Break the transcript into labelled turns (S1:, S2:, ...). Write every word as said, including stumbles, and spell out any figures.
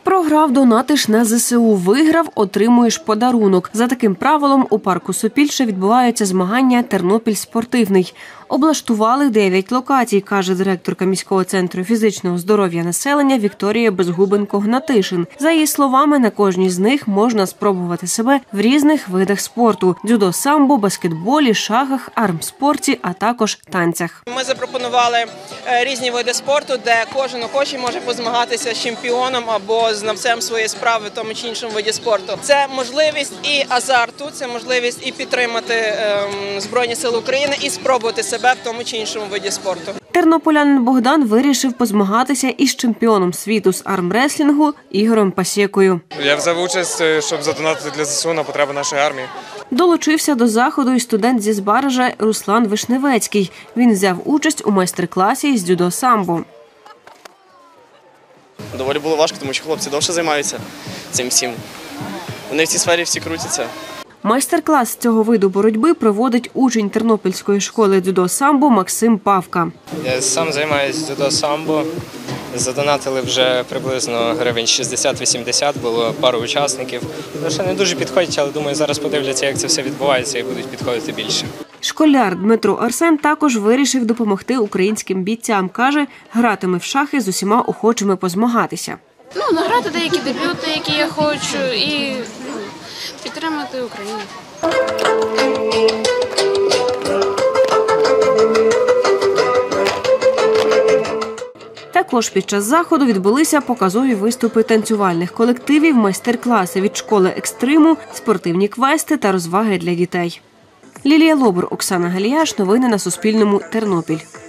S1: Програв, донатиш на зе се у. Виграв – отримуєш подарунок. За таким правилом у парку Сопільше відбуваються змагання «Тернопіль спортивний». Облаштували дев'ять локацій, каже директорка міського центру фізичного здоров'я населення Вікторія Безгубенко-Гнатишин. За її словами, на кожній з них можна спробувати себе в різних видах спорту – дзюдо, самбо, баскетболі, шахах, армспорті, а також танцях.
S2: Ми запропонували різні види спорту, де кожен охочий може позмагатися з чемпіоном або знавцем своєї справи в тому чи іншому виді спорту. Це можливість і азарту, це можливість і підтримати ем, Збройні Сили України, і спробувати себе в тому чи іншому виді спорту.
S1: Тернополянин Богдан вирішив позмагатися із чемпіоном світу з армреслінгу Ігорем Пасєкою.
S3: Я взяв участь, щоб задонатити для зе се у на потреби нашої армії.
S1: Долучився до заходу і студент зі Збаража Руслан Вишневецький. Він взяв участь у майстер-класі із дзюдо-самбо.
S4: Доволі було важко, тому що хлопці довше займаються цим всім. Вони в цій сфері всі крутяться.
S1: Майстер-клас з цього виду боротьби проводить учень Тернопільської школи дзюдо-самбо Максим Павка.
S5: Я сам займаюся дзюдо-самбо. Задонатили вже приблизно гривень шістдесят-вісімдесят, було пару учасників. Ще не дуже підходять, але думаю, зараз подивляться, як це все відбувається і будуть підходити більше.
S1: Школяр Дмитро Арсен також вирішив допомогти українським бійцям. Каже, гратиме в шахи з усіма охочими позмагатися.
S6: Ну, награти деякі дебюти, які я хочу, і підтримати Україну.
S1: Також під час заходу відбулися показові виступи танцювальних колективів, майстер-класи від школи екстриму, спортивні квести та розваги для дітей. Лілія Лобур, Оксана Галіяш. Новини на Суспільному. Тернопіль.